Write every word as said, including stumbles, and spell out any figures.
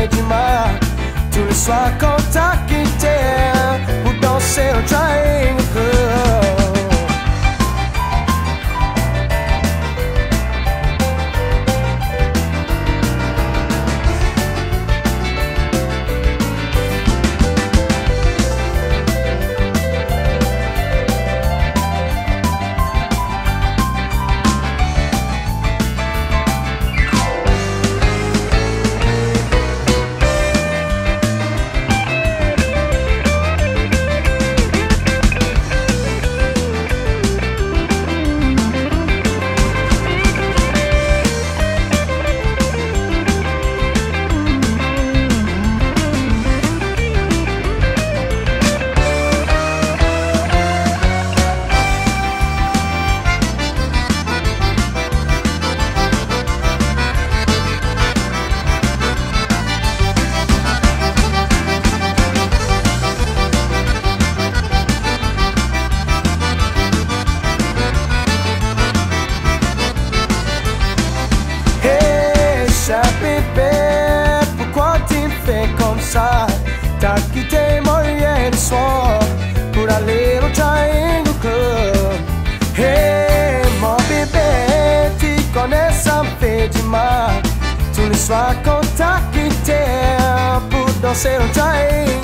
fait du mal. Tous les soirs quand t'as quitté pour danser au triangle club. Pourquoi tu me fais comme ça? T'as quitté moi hier soir pour aller au Triangle Club. Hey mon bébé, tu connais ça me fait du mal. Tous les soirs quand t'as quitté pour danser au Triangle